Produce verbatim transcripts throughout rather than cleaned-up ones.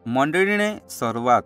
मंडळीने शरूआत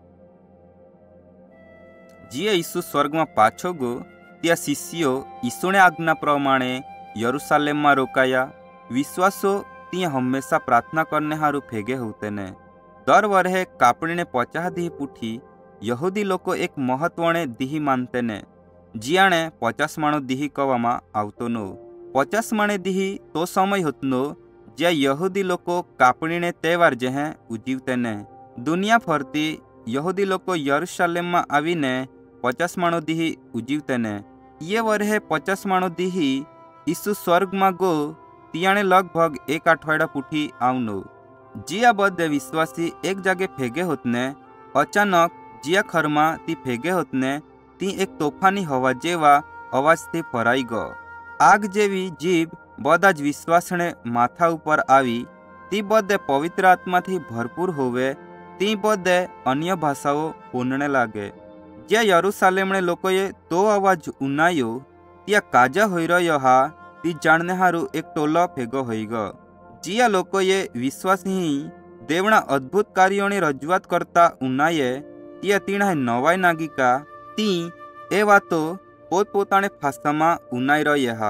जीए यीशु स्वर्ग में पाछो गो त्या शिष्यो यीशुने आज्ञा प्रमाणे यरूशलेम में रोकाया। विश्वासो तिया हमेशा प्रार्थना करने हारू फेगे होते ने। दर वर्हे कापड़ी ने पचास दीही पुठी यहूदी लोग एक महत्वने दीही मानते ने। जियाने पचास माणो दीही कहवामां आवतो नो। पचास माणे दीही तो समय होतनो ज्या यहूदी लोग कापड़ी ने तहेवार जहे उजीवते ने। दुनिया फरती यहूदी लोग यरूशलेम में आवीने पचास माणो दीही उजीवते ने। ये वर्हे पचास माणो दीही यीशु स्वर्ग में गो तियाने लगभग एक अठवाडिया पुठी आवनो। जिया बदे विश्वासी एक जागे फेगे होतने। अचानक जिया खरमा ती फेगे होतने ती एक तोफानी हवा जेवा अवाज थी फराई गो। आग जेवी जीभ बदाज विश्वासने माथा ऊपर आवी। ती बदे पवित्र आत्मा थी भरपूर होवे। ती बदे अन्य भाषाओं बोलने लागे। ज्या यरूशलेमने लोकोए तो अवाज उनायो त्या काजा होई रह्यो हा ती जाणने हारू एक टोलो फेगो होई गो। जिया लोकोए विश्वास ही देवना अद्भुत कार्योनी रजूआत करता उनाये त्या तीणा नवाई नागिका ती ए वातो पोतपोताने फासामां उनाई रह्या हा।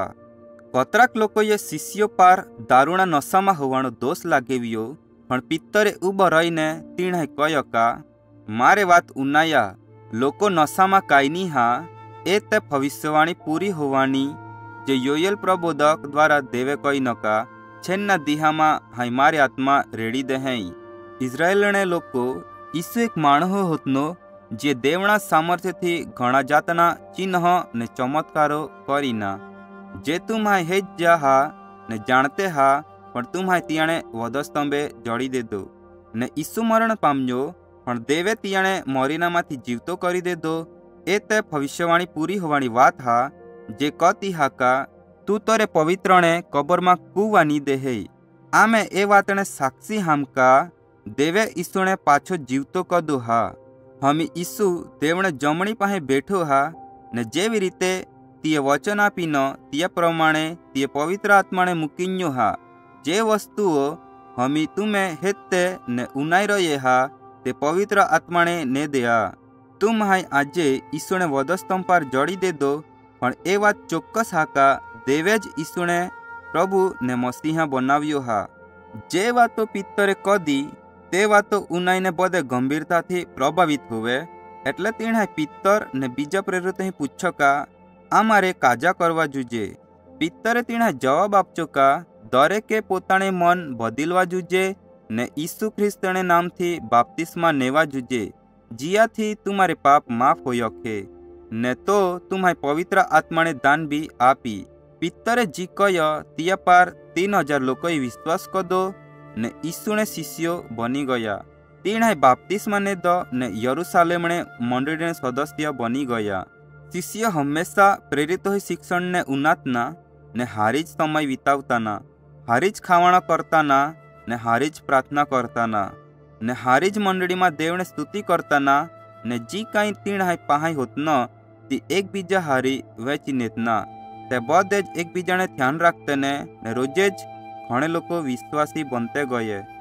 कतराक लोकोए शिष्यो पार दारूना नशामां होवानो दोष लागेव्यो पण पित्तरे उभो रहीने तीणा कह्यो का मारे वात उनाया लोको नशामां काई नी हा ए ते भविष्यवाणी पूरी होवानी जे योयल प्रबोधक द्वारा देवे कही नका छेन्ना दिहामा हाई मारी आत्मा रेडी दे हैं। इजरायलने लोको यीशु एक माणहो होतनो जे देवना सामर्थ्य थी घणा जातना चिन्ह ने चमत्कारो करीना। जे तुम हाई हेज जा हा ने जानते हा पण तुम हाई तियाणे वधस्तंभे जड़ी दे दो ने यीशु मरण पाम्यो पण देवे तियाणे मरीना माथी जीवतो करी दे दो। ए ते भविष्यवाणी पूरी होवानी वात हा जे कहती हा का तू तोरे पवित्रने कबर में कुवा नी दे है। आमे ए वातने साक्षी हमका देवे यीशुने पाछो जीवतो कदो हा। हम यीशु देवने जमणी पाहे बैठो हा ने जेवी रीते तीए वचन आपीनो तीए प्रमाणे तीए पवित्र आत्माने मूकीन्यो हा। जे वस्तुओ हम तुम्हें हेते ने उनाई रहे हा ते पवित्र आत्माने ने दया। तुम हाई आजे यीशुने वधस्तंभ पर जड़ी दे दो पण ए वात चोक्कस हा का देवे ज यीशुने प्रभु ने मसीहा बनाव्यो हा। जे वातो पित्तरे कदी ते वातो उनाईने बदे गंभीरता थी प्रभावित होवे एटले तीणे पित्तर ने बीजा प्रेरित ही पूछो का आमारे काजा करवा जुजे। पित्तरे तीणे जवाब आपचो का दरे के पोताने मन बदलवा जुजे ने यीशु ख्रिस्तने नाम थी बाप्तिस्मा नेवा जुजे जिया थी तुम्हारे पाप माफ हो यखे ने तो तुम्हारे पवित्र आत्मा ने दान भी आपी। पित्तरे जी कय तिया पार तीन हजार लोग विश्वास कर दो ने यीशु ने शिष्यो बनी गया। तीन है बाप्तिस्मा ने दो ने यरूशलेम ने मंडली ने सदस्य बनी गया। शिष्य हमेशा प्रेरित हो शिक्षण ने उन्नातना ने हारीज समय वितावताना हारीज खावाना करताना ने हारीज प्रार्थना करताना ने हारीज मंडली में देवने स्तुति करताना ने जी कई तीन है पहाई होतना ती एक बीजा हारी वेची नेतना ते बदेज एक बीजा ने ध्यान रखते ने रोजेज घणे लोग विश्वासी बनते गए।